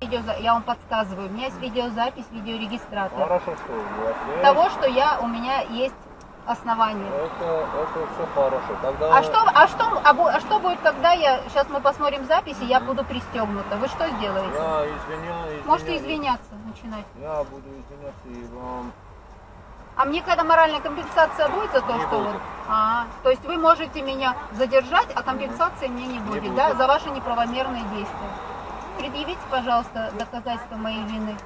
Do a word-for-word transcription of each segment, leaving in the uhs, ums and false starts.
Я вам подсказываю, у меня есть видеозапись, видеорегистратор. Хорошо, что у вас есть. Того, что я, у меня есть основания. Это, это все хорошо. Тогда... А что, а что, а, а что будет, когда я, сейчас мы посмотрим записи, я буду пристегнута? Вы что сделаете? Я извиняюсь. Можете извиняться, начинать. Я буду извиняться и вам... А мне когда моральная компенсация будет за то, не что будет. вот... А, то есть вы можете меня задержать, а компенсации мне не будет, не да, будет. за ваши неправомерные действия. Предъявите, пожалуйста, доказательства моей вины.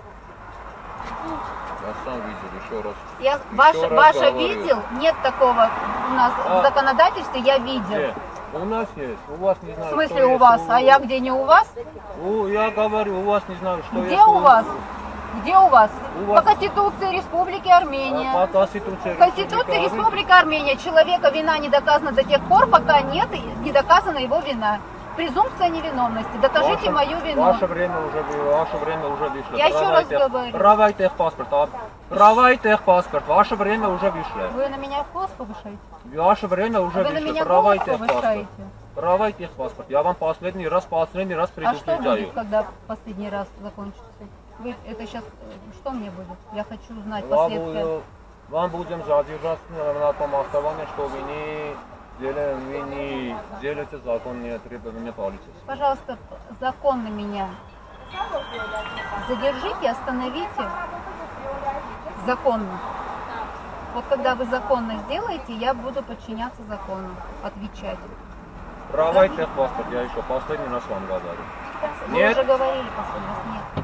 Я сам видел, еще раз. Я, Еще ваше, раз ваше говорю. видел? Нет такого у нас А. в законодательстве, я видел. Где? У нас есть, у вас не знаю. В смысле что у есть. вас? А я где, не у вас? У, я говорю, у вас не знаю, что Где есть. у вас? Где у вас? У По вас- Конституции Республики Армения. По Конституции Конституция Республики Армения. Человека вина не доказана до тех пор, пока нет, не доказана его вина. Презумпция невиновности. Докажите Ваше- мою вину. Ваше время уже было, ваше время уже вышло. Я еще раз Правай говорю. Правай техпаспорт, а? Правай техпаспорт, ваше время уже вышло. Вы на меня голос повышаете? Ваше время уже Вы на вышло. меня Правай голос техпаспорт. повышаете? Правай техпаспорт. Я вам последний раз, последний раз А что будет, предупреждаю. когда последний раз закончится? Вы, это сейчас, что мне будет? Я хочу узнать Вам, последствия. буду- вам будем задержать на том основании, что вы не, делаете, вы не делаете законные требования полиции. Пожалуйста, законно меня задержите, остановите. Законно. Вот когда вы законно сделаете, я буду подчиняться закону, отвечать. Правай техпаспорт, я еще последний раз вам говорю. Вы Нет? уже говорили последний раз, нет.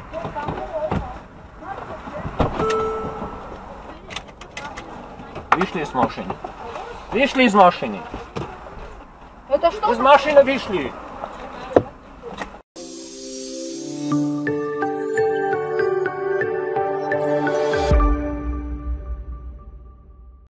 Вышли из машины. Вышли из машины. Это что? Из машины вышли.